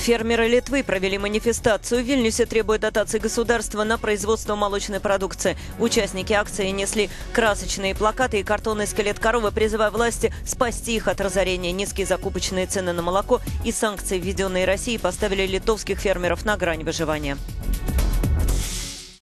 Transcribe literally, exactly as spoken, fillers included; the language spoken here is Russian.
Фермеры Литвы провели манифестацию. В Вильнюсе требуют дотации государства на производство молочной продукции. Участники акции несли красочные плакаты и картонный скелет коровы, призывая власти спасти их от разорения. Низкие закупочные цены на молоко и санкции, введенные Россией, поставили литовских фермеров на грань выживания.